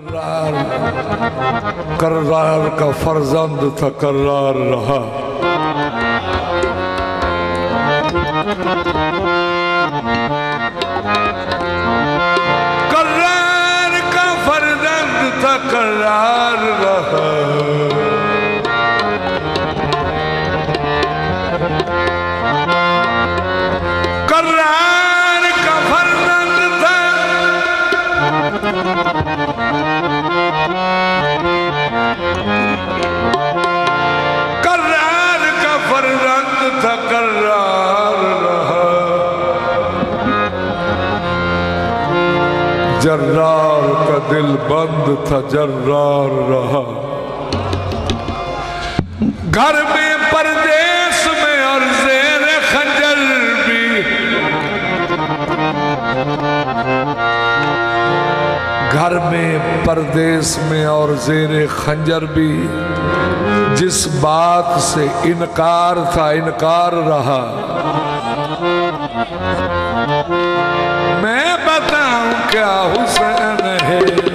कर्रार का फर्जंद था, कर्रार रहा। कर्रार का फर्जंद था, कर्रार रहा। कर्रार का फर्जंद था, कर्रार का फर्जंद था, कर्रार रहा। जर्रार का दिल बंद था, जर्रार रहा। घर में परदेश में और ज़ेरे खंजर भी, घर में परदेश में और ज़ेरे खंजर भी, जिस बात से इनकार था इनकार रहा। मैं बताऊं क्या हुसैन है,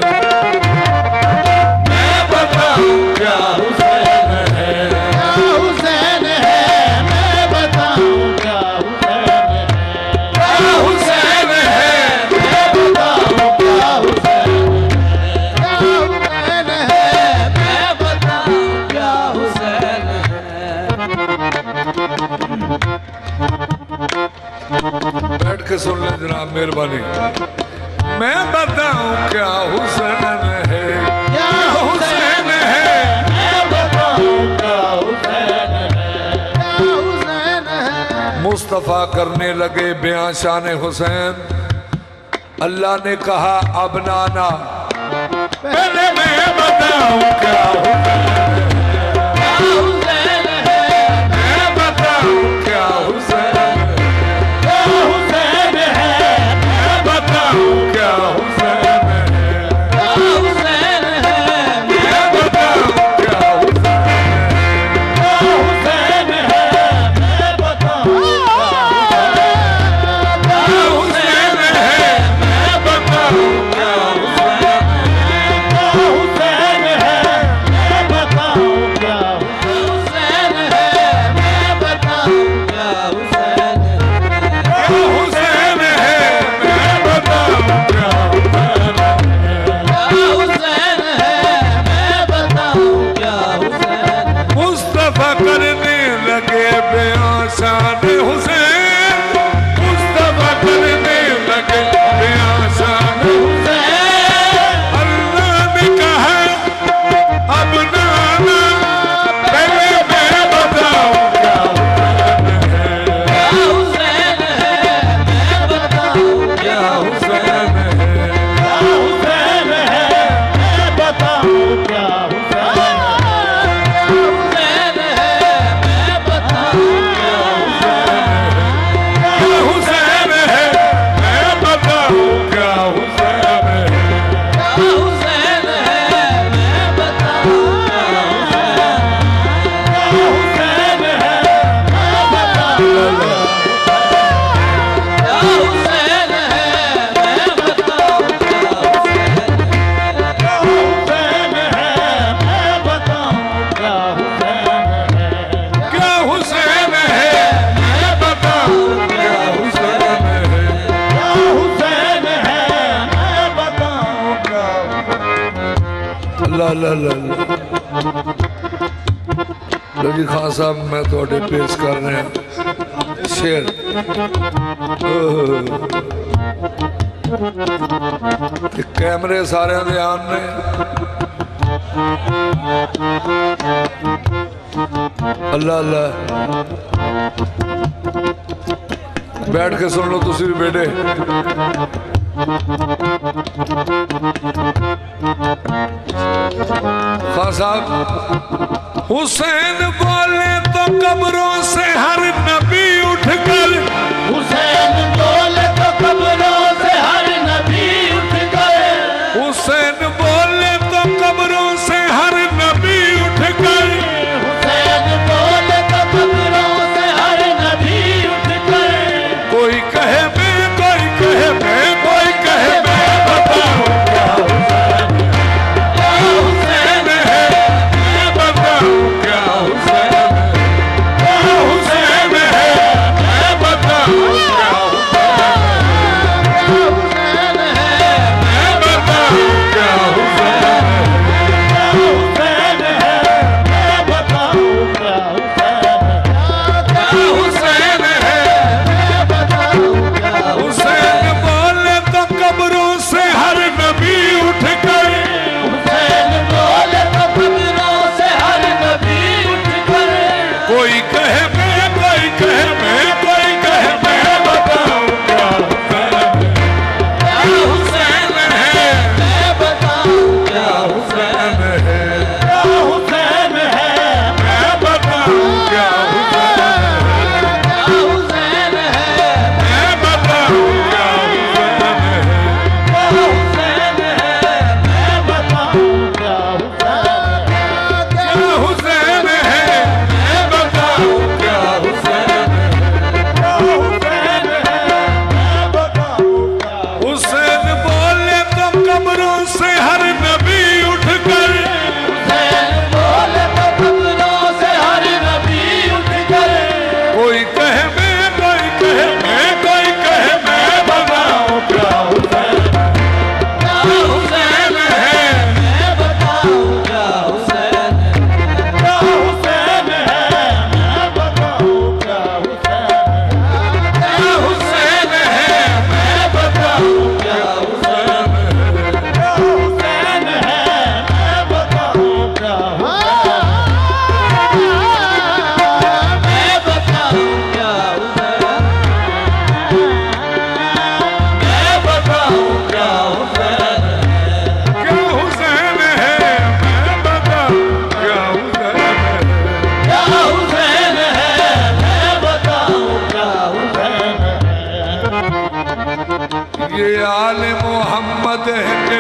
मैं बताऊं क्या हुसैन है, क्या हुसैन है, मैं बताऊं क्या हुसैन है, क्या हुसैन है, मैं बताऊं क्या हुसैन है, मैं बताऊं क्या हुसैन है। बैठ के सुन लें जनाब, मेहरबानी। मैं बताऊं क्या हुसैन है, क्या हुसैन है, मैं बताऊं क्या हुसैन है, क्या हुसैन है। मुस्तफ़ा करने लगे बयां शान हुसैन। अल्लाह ने कहा अब नाना, पहले मैं बताऊं क्या हुसैन है, क्या हुसैन है, मैं बताऊं क्या हुसैन है, क्या हुसैन है, मैं बताऊं क्या हुसैन है, क्या हुसैन है, मैं बताऊं क्या हुसैन है, क्या हुसैन है, मैं बताऊं क्या हुसैन है, क्या हुसैन है, मैं बताऊं क्या हुसैन है, क्या हुसैन है, मैं बताऊं क्या हुसैन है, मैं बताऊं क्या हुसैन है, क्या हुसैन है, मैं बताऊं क्या हुसैन है। क्या हुसैन है, मैं बताऊं क्या हुसैन है। मुस्तफ़ा करने लगे बयां शान हुसैन, मुस्तफ़ा करने लगे बयां शान हुसैन। अल्लाह ने कहा अब नाना, पहले मैं बताऊं क्या हुसैन है, क्या हुसैन है, मैं बताऊं क्या हुसैन है, क्या हुसैन है, मैं बताऊं क्या हुसैन है। क्या हुसैन है, मैं बताऊं क्या हुसैन है। क्या हुसैन है, मैं बताऊं क्या हुसैन है। क्या हुसैन है, मैं बताऊं क्या हुसैन है। क्या हुसैन है, मैं बताऊं क्या हुसैन है, मैं बताऊं क्या हुसैन है। क्या हुसैन है, मैं बताऊं क्या हुसैन है। क्या हुसैन है, मैं बताऊं क्या हुसैन है। क्या हुसैन है, मैं बताऊं क्या अल्लाह अल्लाह अल्लाह। लो जी खान साहब, मैं थोड़े पेश कर रहे हैं शेर। ते कैमरे सारे ध्यान ने। अल्लाह अल्लाह, बैठ के सुन लो तुसी भी बेटे। खान साहब, हुसैन बोले तो कब्रों से हर नबी उठकर, हुसैन बोले तो कब्रों से हर नबी उठ गए। हुसैन बोले तो कब्रों से हर नबी उठकर, हुसैन बोले तो कब्रों से हर नबी उठ गए। कोई कहे मैं, कोई कहे मैं, कोई कहे मैं बताऊं क्या हुसैन है।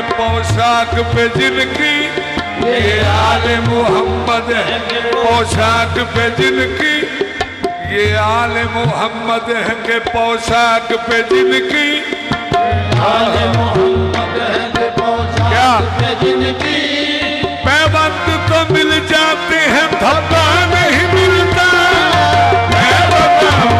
पोशाक पे जिनकी, ये आले मोहम्मद है के पोशाक पे जिनकी, ये आले मोहम्मद है के पोशाक पे जिनकी, आले मोहम्मद है के पोशाक पे जिनकी, पैबंद तो मिल जाते हैं धब्बा नहीं मिलता। मैं बताऊं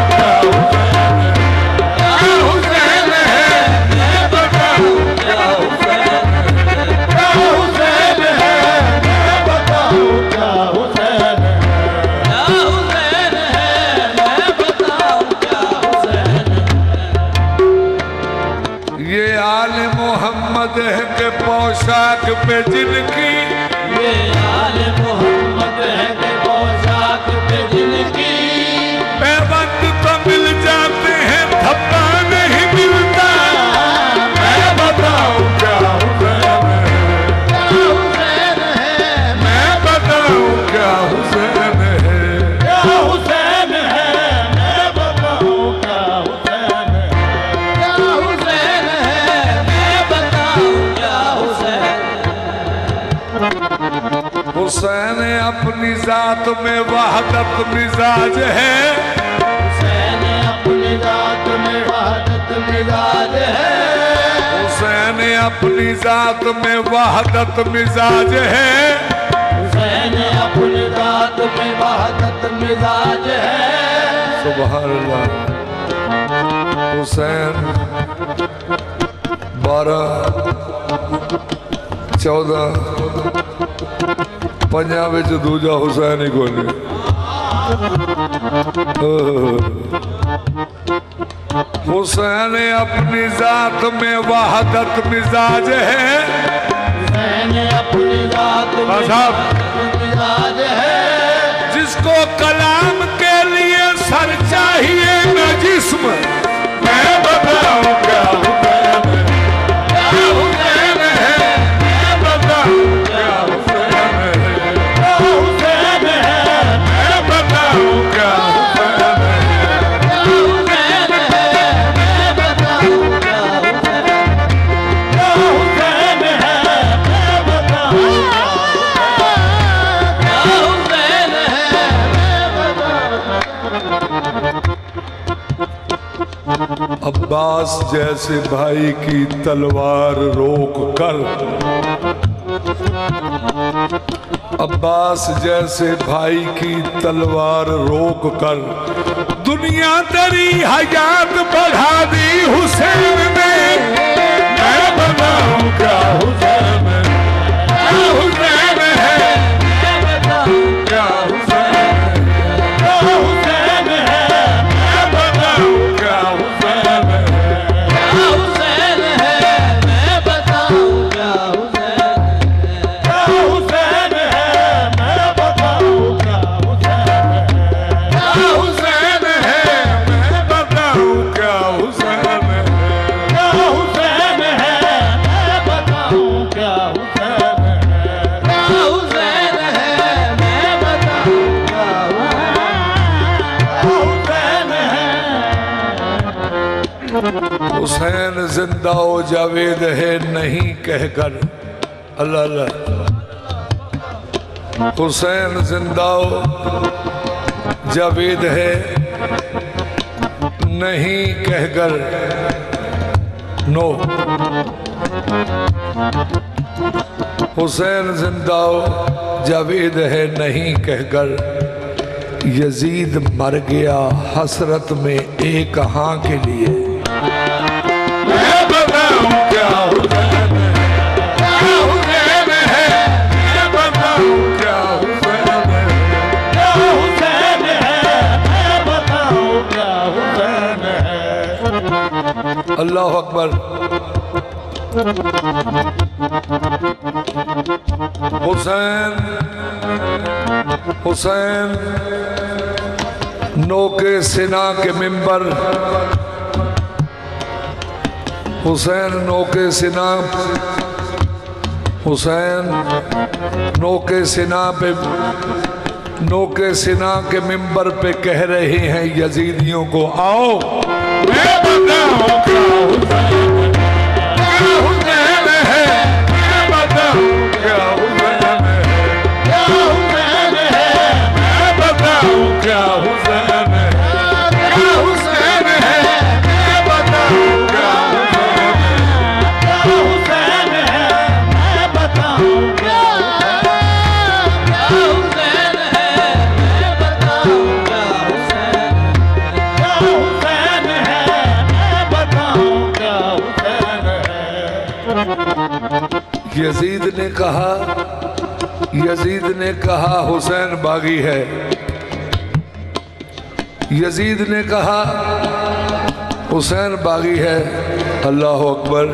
क्या हुसैन है, मैं बताऊं क्या हुसैन है, क्या हुसैन है, मैं बताऊं क्या हुसैन है, क्या हुसैन है, मैं बताऊं क्या हुसैन है। ये आले मोहम्मद है के पोशाक पे जिनकी, ये आले मोहम्मद है के पोशाक पे जिनकी, पैबंद तो मिल जाते हैं धब्बा नहीं मिलता। मैं बताऊं क्या हुसैन है, क्या हुसैन है, मैं बताऊं क्या हुसैन है, क्या हुसैन है, मैं बताऊं क्या हुसैन है, क्या हुसैन है, मैं बताऊं क्या हुसैन है। हुसैन अपनी जात में वहदत मिजाज है, हुसैन अपनी जात में वहदत मिजाज है, हुसैन अपनी जात में वहदत मिजाज है, हुसैन अपनी जात में वहदत मिजाज है। सुभान अल्लाह। हुसैन 12 14 पंजाब विच दूजा हुसैन ही कोई नहीं। हुसैन अपनी जात में वहदत मिजाज है, हुसैन अपनी जात में वहदत मिजाज है, जिसको कलाम के लिए सर चाहिए न जिस्म। मैं बताऊं क्या हुसैन है, क्या हुसैन है, मैं बताऊं क्या हुसैन है, क्या हुसैन है, मैं बताऊं क्या हुसैन है, क्या हुसैन है, मैं बताऊं क्या हुसैन है, क्या हुसैन है, मैं बताऊं क्या हुसैन है, मैं बताऊं। अब्बास जैसे भाई की तलवार रोक कर, अब्बास जैसे भाई की तलवार रोक कर दुनिया तेरी हयात बढ़ा दी हुसैन ने। मैं बताऊं क्या हुसैन है, क्या हुसैन है, मैं बताऊं क्या हुसैन है, क्या हुसैन है, मैं बताऊं क्या हुसैन है, क्या हुसैन है, मैं बताऊं क्या हुसैन है, क्या हुसैन है, मैं बताऊं क्या हुसैन है, क्या हुसैन है, मैं बताऊं क्या हुसैन है, क्या हुसैन है, मैं बताऊं क्या हुसैन है, क्या हुसैन है, मैं बताऊं क्या हुसैन है। हुसैन जिंदा हो जावेद है नहीं कहकर, अल्लाह अल्लाह। हुसैन जिंदा हो जावेद है नहीं कहकर, नो। हुसैन जिंदा हो जावेद है नहीं कहकर, यजीद मर गया हसरत में एक हाँ के लिए। मैं बताऊं क्या हुसैन है, क्या हुसैन है, मैं बताऊं क्या हुसैन है, क्या हुसैन है, मैं बताऊं क्या हुसैन है। अल्लाह अकबर। हुसैन हुसैन नोके सिना के मिंबर, हुसैन नोके सिना, हुसैन नोके सिना पे, नोके सिना के मिंबर पे कह रहे हैं यजीदियों को, आओ मैं बताऊं क्या हुसैन है, क्या हुसैन है, यजीद ने कहा हुसैन बागी है। यजीद ने कहा हुसैन बागी है। अल्लाह अकबर।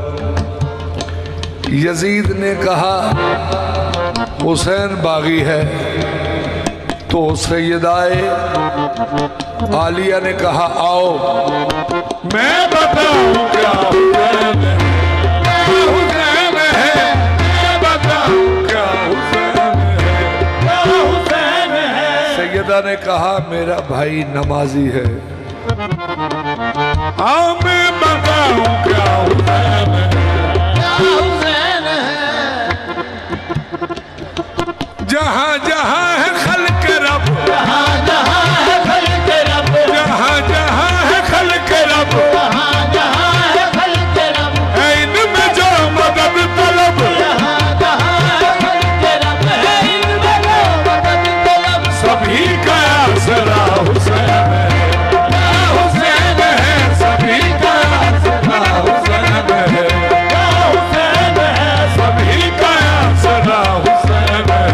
यजीद ने कहा हुसैन बागी है तो सैयदाए आलिया ने कहा आओ मैं बताऊं क्या हुसैन है, हुसैन है, मैं बताऊं क्या हुसैन है, क्या हुसैन है। सैयदा ने कहा मेरा भाई नमाजी है। आओ मैं बताऊं क्या हुसैन है, क्या हुसैन है। जहां जहां है खल्क रब, जहां जहां है खल्क रब, जहां जहां है खल्क रब, जहां जहां है खल्क रब, है इनमें जो मदद तलब, जहां जहां है खल्क रब, है इनमें जो मदद तलब। सभी का आसरा हुसैन है, क्या हुसैन है। सभी का आसरा हुसैन है, क्या हुसैन है। सभी का आसरा हुसैन है,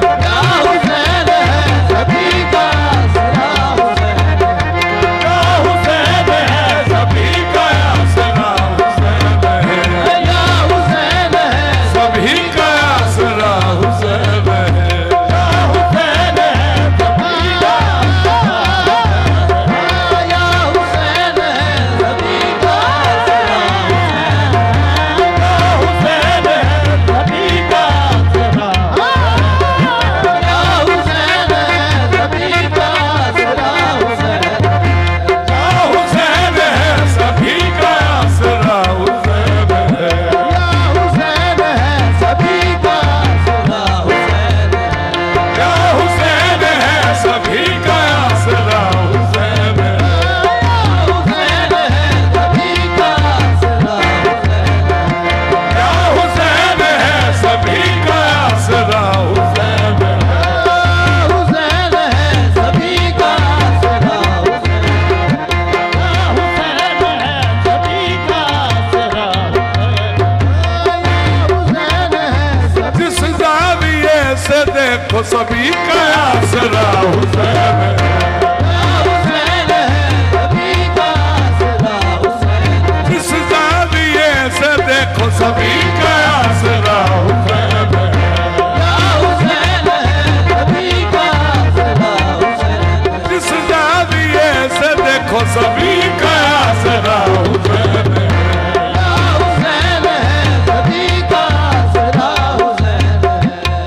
सभी का आसरा हुसैन है, हुसैन है। सभी का आसरा हुसैन है। जिस ज़ाविये से देखो सभी का आसरा हुसैन है, हुसैन है। सभी का आसरा हुसैन है। जिस ज़ाविये से देखो सभी का आसरा हुसैन है, हुसैन है। सभी का आसरा हुसैन है,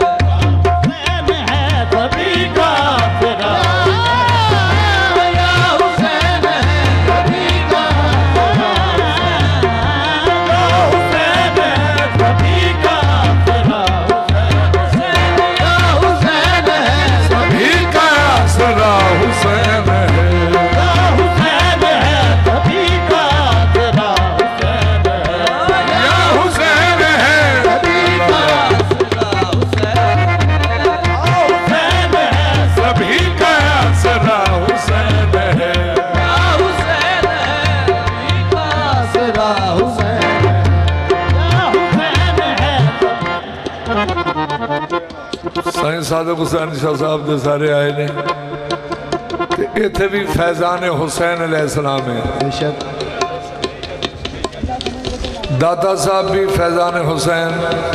सभी का आसरा साईं सादक हुसैन शाह साहब दे सारे आए ने ते इत्थे भी फैजान हुसैन अलैहिस्सलाम है। दाता साहब भी फैजान हुसैन,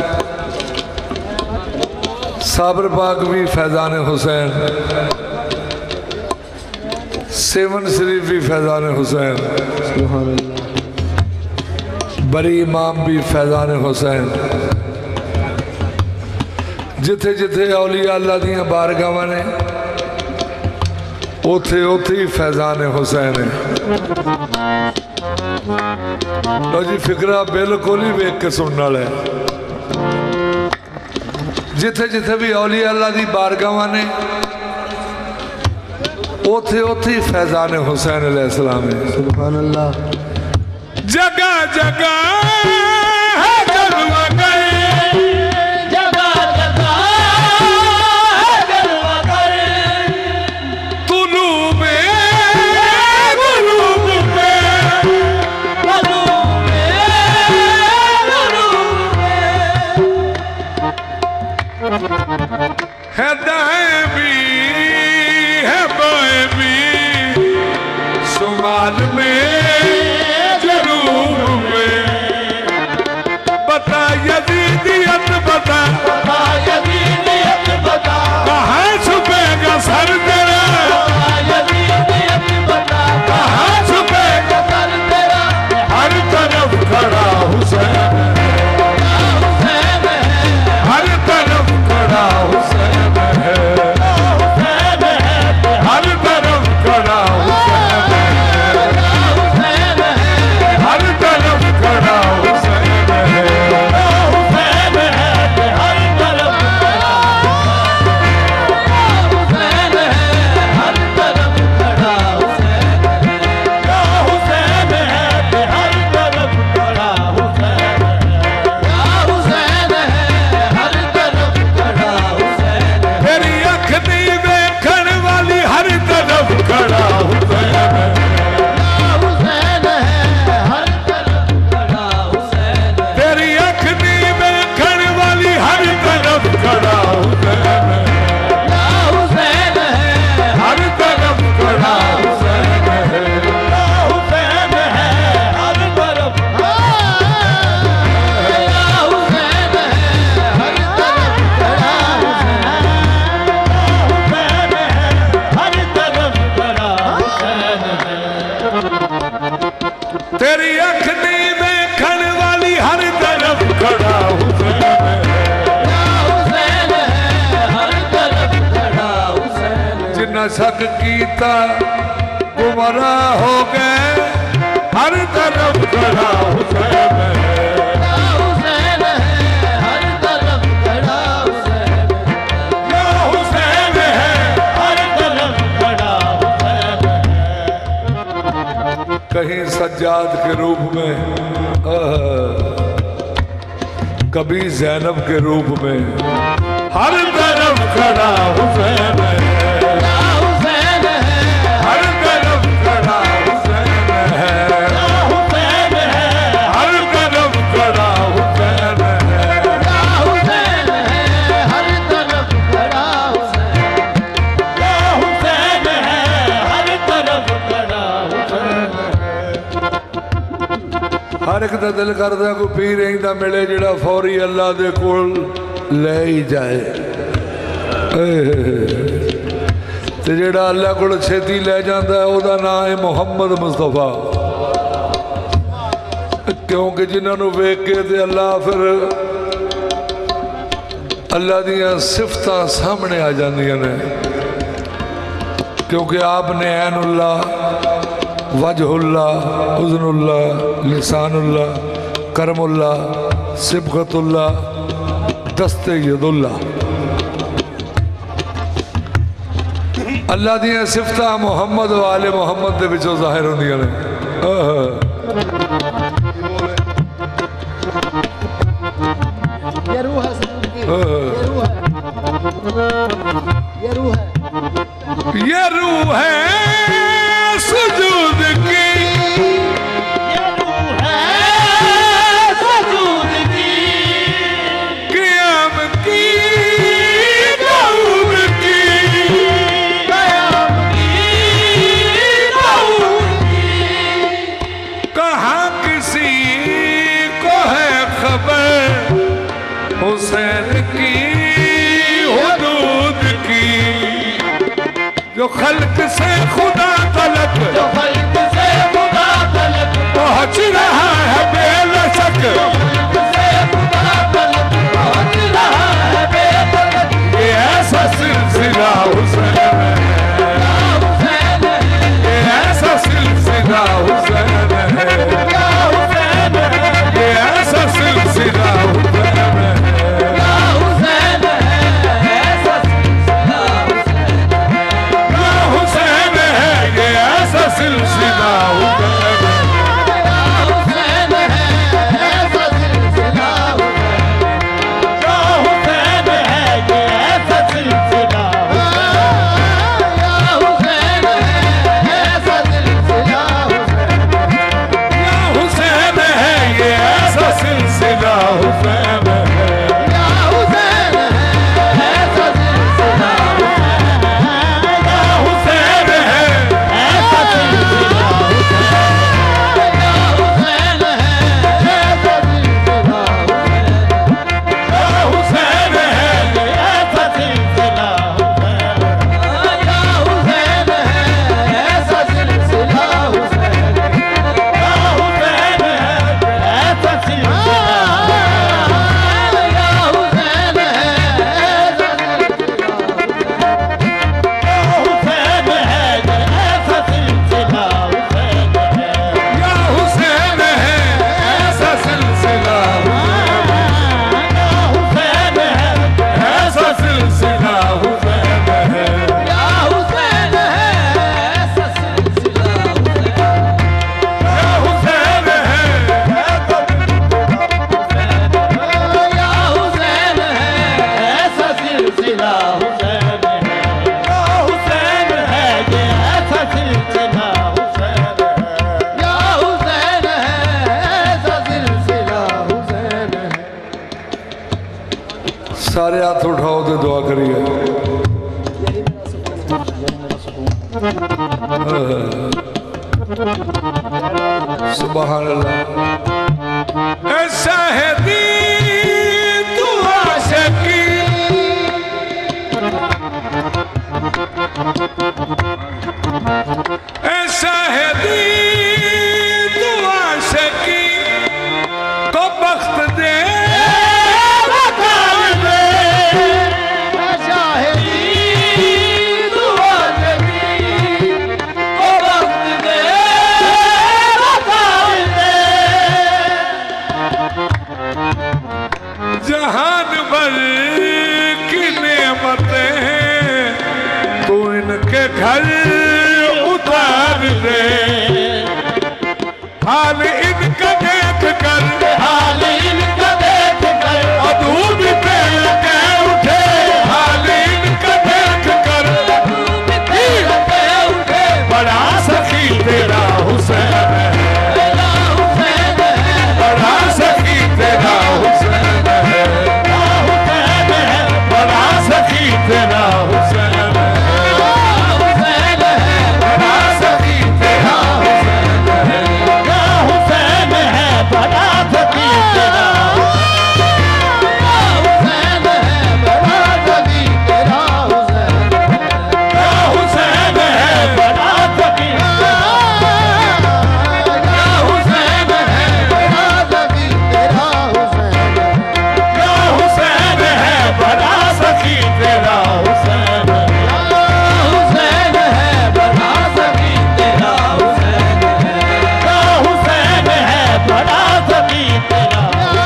साबर पाक भी फैजान हुसैन, सेवन शरीफ भी फैजान हुसैन, बरी इमाम भी फैजान हुसैन। जिथे जिथे औलिया अल्लाह दियां बारगावां ने उथे उथे ही फैजान हुसैन है। लो जी फिक्रा बिल्कुल ही वेख के सुनने वाला है। जिथे जिथे भी औलिया अल्लाह दी बारगावां ने उथे उथे ही फैजान हुसैन अलैहिस्सलाम है। सुभान अल्लाह। जगह जगह है जलवा गए, है दाएं भी है बाएं भी, शुमाल में जरूर में। बता यजीदियत बता, यजीदियत बता, कहाँ छुपेगा सर तेरा, यजीदियत बता, कहाँ छुपेगा सर तेरा। हर तरफ खड़ा हुसैन, हर तरफ खड़ा हुसैन है, हर तरफ खड़ा हुसैन है, हर तरफ खड़ा हुसैन है, तेरी अख दी देखण वाली हर तरफ खड़ा हुसैन है, तेरी अख दी देखण वाली हर तरफ खड़ा हुसैन है, हर तरफ खड़ा हुसैन है, तेरी अख दी देखण वाली हर तरफ खड़ा हुसैन है। जिन्ना शक कीता गुमराह हो गए, हर तरफ खड़ा हुसैन है, या हुसैन है, कहीं सज्जाद के रूप में, कभी ज़ैनब के रूप में, हर तरफ खड़ा हुसैन है, हर तरफ खड़ा हुसैन है, हर तरफ खड़ा हुसैन है। हर एक दा दिल करदा कोई पीर इंदा मिले जिहड़ा फौरी अल्लाह दे कोल ले ही जाए, ते जिहड़ा अल्लाह कोल छेती ले जांदा है ओहदा नाम है मुहम्मद मुस्तफा। क्योंकि जिन्होंने वेख के ते अल्लाह फिर अल्लाह दियां सिफतां सामने आ जांदियां ने, क्योंकि आपने ऐनुल्लाह, वजहुल्लाह, उज़्नुल्लाह, लिसानुल्लाह, करमुल्लाह, सिबगतुल्लाह, दस्ते यदुल्लाह, अल्लाह दियां सिफतां मुहम्मद वाले मुहम्मद दे विचों ज़ाहिर होंदियां ने। ये रूह है सजूद की, ये रूह है, ये रूह है, ये रूह है सुजूद की, क़याम की, दाऊद की, कहाँ किसी को है खबर हुसैन की हुदूद की, जो खल्क से खुदा तलक पहुँच रहा है बेलशक, ये ऐसा सिलसिला हुसैन है, ये ऐसा सिलसिला हुसैन है, ये ऐसा सिलसिला हुसैन है। हुसैन सारे हाथ उठाओ तो दुआ करिए। सुभान अल्लाह। ऐसा है दीन तू आशिकी, ऐसा है दीन तू आशिकी को बख्त दे जहान भर की नेमतें हैं तू इनके घर उतार दे। हाल इनका देख कर, हाल इनका देख कर अधूब पे लगे उठे, हाल इनका देख कर अधूब पे लगे उठे। बड़ा सखी तेरा हुसैन है, तेरा हुसैन है, बड़ा सखी तेरा हुसैन है, हुसैन है, बड़ा सखी तेरा हुसैन है, हुसैन है, बड़ा सखी तेरा हुसैन है। हुसैन है, बड़ा सखी तेरा, हुसैन है, बड़ा सखी तेरा, हुसैन है, बड़ा सखी हुसैन है, बड़ा सखी तेरा, हुसैन है, बड़ा सखी तेरा हुसैन है, हुसैन है, बड़ा सखी तेरा, हुसैन है, बड़ा सखी तेरा,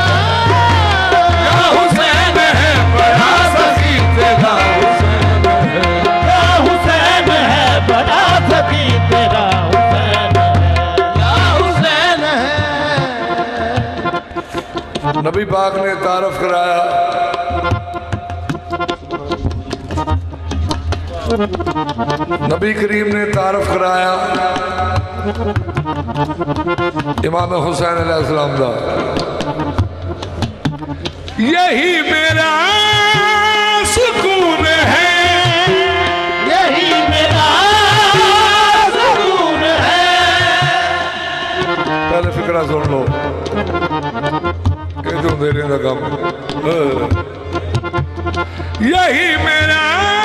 हुसैन है, बड़ा सखी तेरा हुसैन है। हुसैन है, बड़ा सखी तेरा, हुसैन है। नबी पाक ने तारफ कराया, नबी करीम ने तारफ कराया इमाम हुसैन अलैहिस्सलाम दा। यही मेरा सुकून है, यही मेरा सुकून है। पहले फिक्रा सुन लो, ये तो देने का काम है। यही मेरा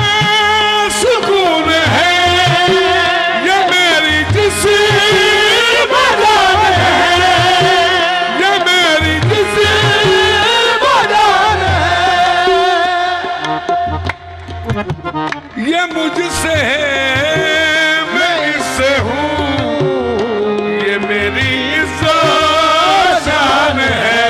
सुकून है, ये मेरी जिस्म जान है, ये मेरी जिस्म जान है, ये मुझसे है मैं इससे हूँ, ये मेरी इज्जत शान है।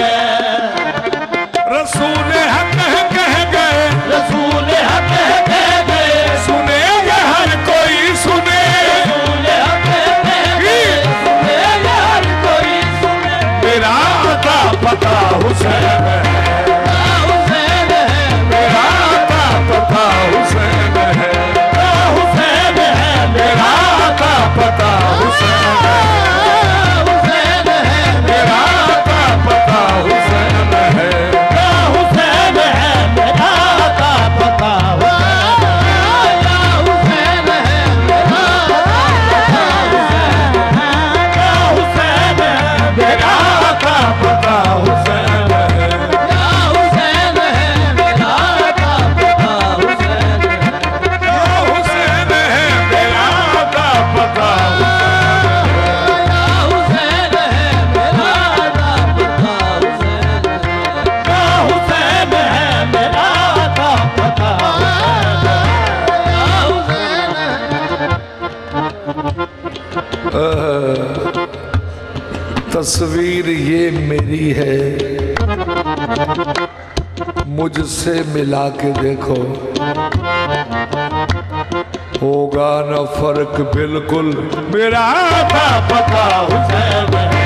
रसूल हक कह गए, रसूल हक कह गए, सुनेगा हर कोई सुने, रसूल हक कह गए, सुनेगा हर कोई सुने। मेरा अता पता हुसैन है, हुसैन है, मेरा अता पता हुसैन है, हुसैन है, मेरा अता पता हुसैन है, हुसैन है, मेरा अता पता हुसैन है। हुसैन है, मेरा का पता हुसैन है, मेरा हुसैन है, मेरा अता पता हुसैन है, हुसैन है, मेरा का पता हुसैन है, हुसैन है, मेरा अता पता हुसैन है, मेरा का पता हुसैन है, हुसैन है, मेरा का पता हुसैन है। तस्वीर ये मेरी है, मुझसे मिला के देखो, होगा न फर्क बिल्कुल, मेरा अता पता हुसैन है,